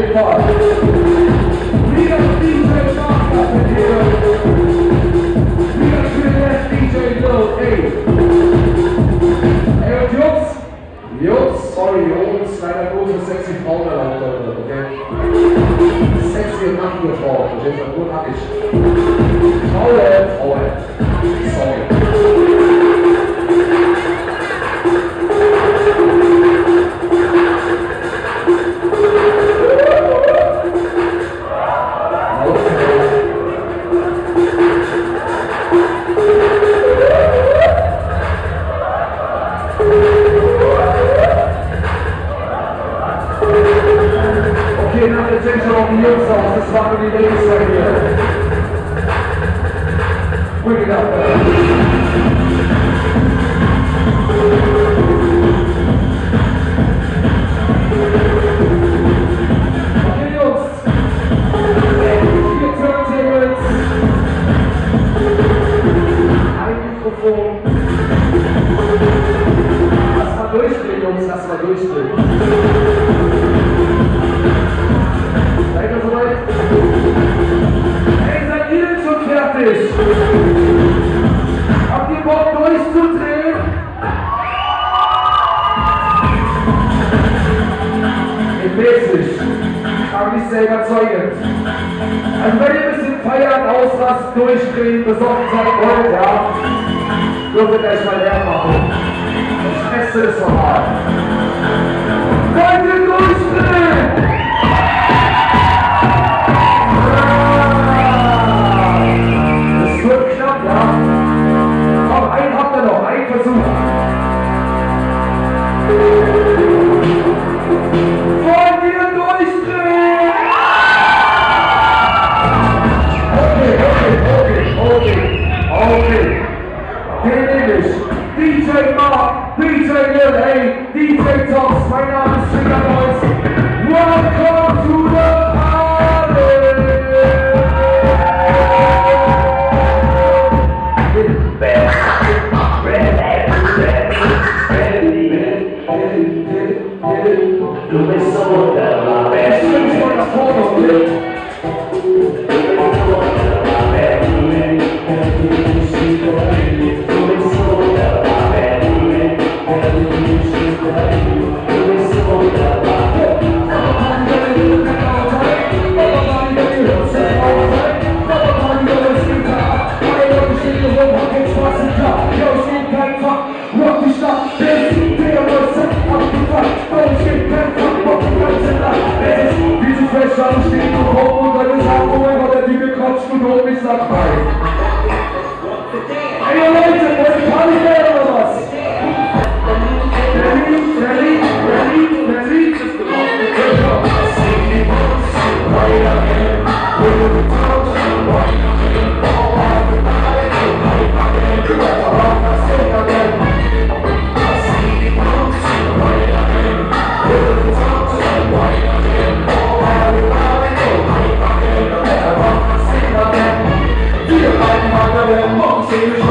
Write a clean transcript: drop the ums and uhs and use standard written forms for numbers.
jeden Fall. Wieder DJ Mark mit hier. Wieder für den DJ Lil, ey. Ey und Jungs, sorry Jungs, leider nur so sexy Frauen erlaubt heute, okay? Sexy und nackige Frauen, das ist nur nackig. Frauen, sorry. Okay, nach der Tension auf die Jungs aus, das war für die Ladies hier. Bring it up, okay, Jungs. 4 Turntables. Ein Mikrofon. Lass mal durchdrehen, Jungs, lass mal durchdrehen. Seid ihr soweit? Hey, seid ihr denn schon fertig? Habt ihr Bock durchzudrehen? Ich weiß nicht. Aber nicht sehr überzeugend. Also wenn ihr ein bisschen feiern, ausrasten, durchdrehen, besoffen seid wollt, ja, dürft ihr gleich mal leer machen. Ich teste es nochmal. Wollt ihr durchdrehen? Das wird knapp, ja? Komm, einen habt ihr noch, einen Versuch. Wollt ihr durchdrehen? Okay. Den nehme ich. DJ Mark, DJ Lil, hey, DJ Tops, mein Name ist Trigger Boys. Welcome to the party! Du bist so wunderbar, ich wünsch mal nach vorne, okay? Ich sag mal. Ey Leute, wollt ihr Party werden oder was? Berlin. We're